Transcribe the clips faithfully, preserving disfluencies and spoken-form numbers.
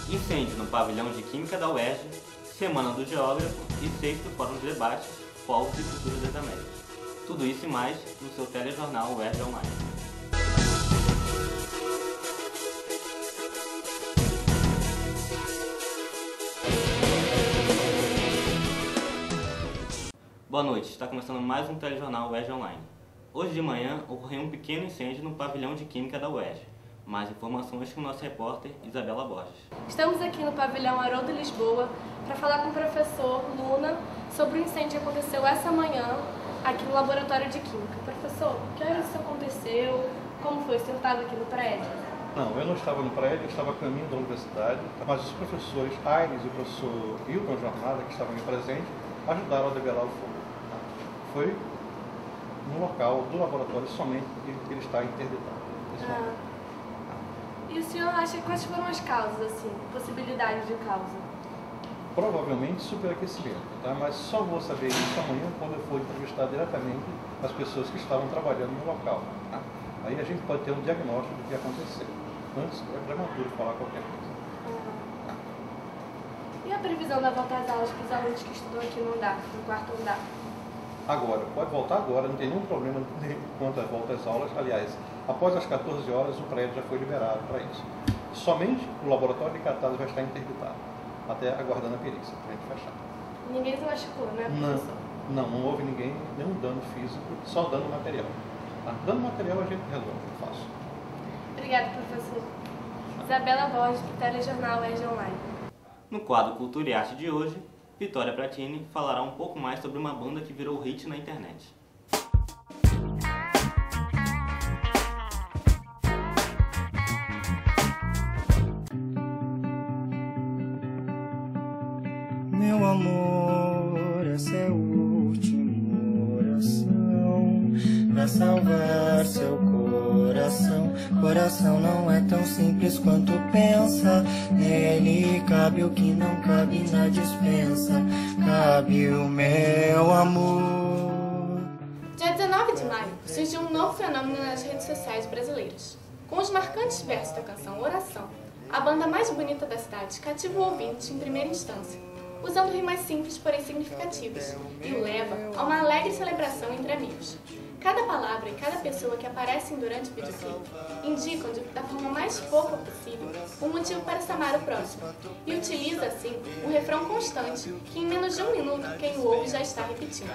incêndio no pavilhão de Química da U E R J, Semana do Geógrafo e sexto Fórum de Debate, Povos e Culturas das Américas. Tudo isso e mais no seu telejornal U E R J Online. Boa noite, está começando mais um telejornal U E R J Online. Hoje de manhã ocorreu um pequeno incêndio no pavilhão de Química da U E R J. Mais informações com o nosso repórter Isabela Borges. Estamos aqui no pavilhão Haroldo Lisboa para falar com o professor Luna sobre o incêndio que aconteceu essa manhã aqui no laboratório de Química. Professor, que horas isso aconteceu? Como foi? Você estava aqui no prédio? Não, eu não estava no prédio, eu estava a caminho da universidade, mas os professores Aires e o professor Hilton Jornada, que estavam aqui presentes, ajudaram a debelar o fogo. Foi no local do laboratório somente que ele está interditado. Ah. E o senhor acha quais foram as causas, assim, possibilidades de causa? Provavelmente superaquecimento, tá? Mas só vou saber isso amanhã quando eu for entrevistar diretamente as pessoas que estavam trabalhando no local. Tá? Aí a gente pode ter um diagnóstico do que aconteceu. Antes é prematuro falar qualquer coisa. Ah. E a previsão da volta às aulas para os alunos que estudam aqui no andar, no quarto andar? Agora, pode voltar agora, não tem nenhum problema quanto à volta às aulas. Aliás, após as quatorze horas o prédio já foi liberado para isso. Somente o laboratório de catálises vai estar interditado, até aguardando a perícia para a gente fechar. Ninguém se machucou, né, professor? Não, não, não houve ninguém, nenhum dano físico, só dano material. Tá? Dano material a gente resolve, fácil. Obrigada, professor. Isabela Borges, do telejornal U E R J Online. No quadro Cultura e Arte de hoje, Vitória Pratini falará um pouco mais sobre uma banda que virou hit na internet. Meu amor, essa é a última oração pra salvar seu coração. Coração não é tão simples quanto pensa. Nele cabe o que não cabe na dispensa. Cabe o meu amor. Dia dezenove de maio, surgiu um novo fenômeno nas redes sociais brasileiras. Com os marcantes versos da canção Oração, a banda mais bonita da cidade cativa o ouvinte em primeira instância, usando rimas simples, porém significativas, e o leva a uma alegre celebração entre amigos. Cada palavra e cada pessoa que aparecem durante o videoclipe indicam, de, da forma mais fofa possível, um motivo para se amar o próximo, e utiliza, assim, um refrão constante que, em menos de um minuto, quem o ouve já está repetindo.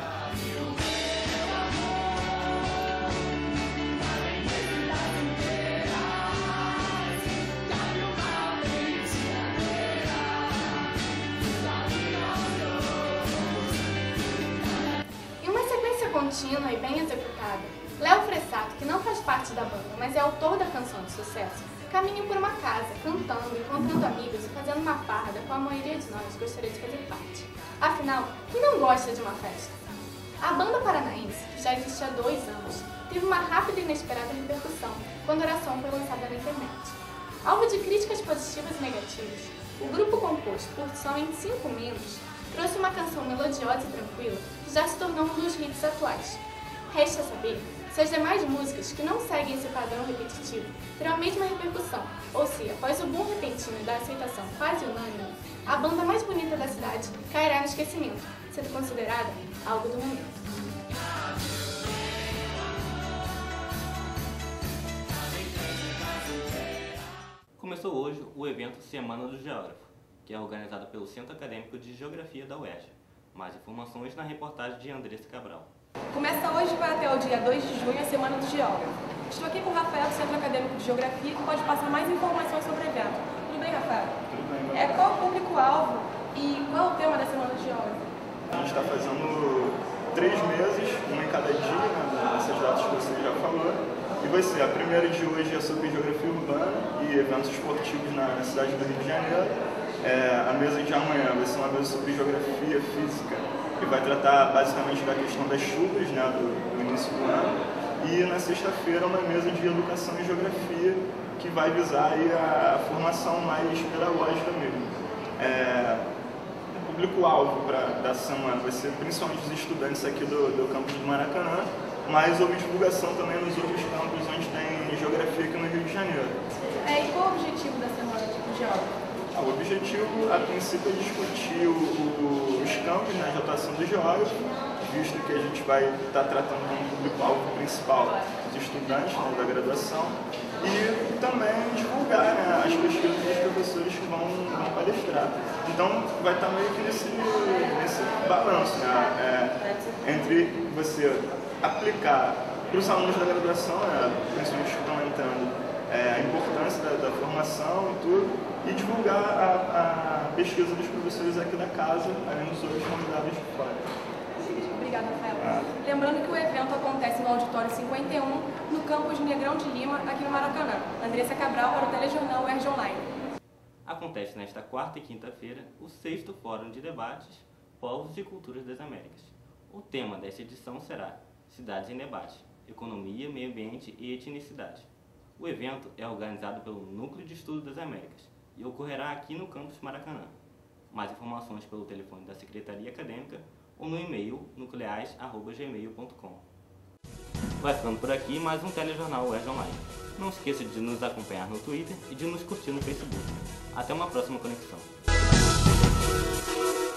Contínua e bem executada, Léo Fressato, que não faz parte da banda, mas é autor da canção de sucesso, caminha por uma casa, cantando, encontrando amigos e fazendo uma farra da qual a maioria de nós gostaria de fazer parte. Afinal, quem não gosta de uma festa? A banda paranaense, que já existe há dois anos, teve uma rápida e inesperada repercussão quando a Oração foi lançada na internet. Alvo de críticas positivas e negativas, o grupo, composto por somente cinco membros, trouxe uma canção melodiosa e tranquila que já se tornou um dos hits atuais. Resta saber se as demais músicas que não seguem esse padrão repetitivo terão a mesma repercussão, ou se, após o boom repentino da aceitação quase unânime, a banda mais bonita da cidade cairá no esquecimento, sendo considerada algo do momento. Começou hoje o evento Semana do Geógrafo, que é organizado pelo Centro Acadêmico de Geografia da U E R J. Mais informações na reportagem de Andressa Cabral. Começa hoje e vai até o dia dois de junho a Semana do Geógrafo. Estou aqui com o Rafael, do Centro Acadêmico de Geografia, que pode passar mais informações sobre o evento. Tudo bem, Rafael? Tudo bem, é, Qual o público-alvo e qual é o tema da Semana do Geógrafo? A gente está fazendo três meses, uma em cada dia, né, nessas datas que você já falou. E vai ser, a primeira de hoje é sobre geografia urbana e eventos esportivos na, na cidade do Rio de Janeiro. É, a mesa de amanhã vai ser uma mesa sobre geografia física, que vai tratar basicamente da questão das chuvas, né, do, do início do ano. E na sexta-feira uma mesa de educação e geografia, que vai visar aí a, a formação mais pedagógica mesmo. É, o público-alvo da semana vai ser principalmente os estudantes aqui do, do campus do Maracanã, mas houve divulgação também nos outros campos onde tem geografia aqui no Rio de Janeiro. É, e qual o objetivo da semana de geógrafo? O o objetivo, a princípio, é discutir o, o, os campos, né, de atuação do geógrafo, visto que a gente vai estar tratando como público-alvo principal os estudantes, né, da graduação, e também divulgar, né, as pesquisas dos professores que vão, vão palestrar. Então, vai estar meio que nesse, nesse balanço, né, é, entre você aplicar para os alunos da graduação, né, principalmente que estão entrando, é, a importância da, da formação e tudo, e divulgar a, a pesquisa dos professores aqui da casa, além dos outros convidados de fora. Obrigada, Rafael. Ah. Lembrando que o evento acontece no Auditório cinquenta e um, no campus Negrão de Lima, aqui no Maracanã. Andressa Cabral para o Telejornal U E R J Online. Acontece nesta quarta e quinta-feira o sexto Fórum de Debates Povos e Culturas das Américas. O tema desta edição será Cidades em Debate, Economia, Meio Ambiente e Etnicidade. O evento é organizado pelo Núcleo de Estudo das Américas e ocorrerá aqui no campus Maracanã. Mais informações pelo telefone da Secretaria Acadêmica ou no e-mail nucleais arroba gmail ponto com. Vai ficando por aqui mais um Telejornal U E R J Online. Não esqueça de nos acompanhar no Twitter e de nos curtir no Facebook. Até uma próxima conexão.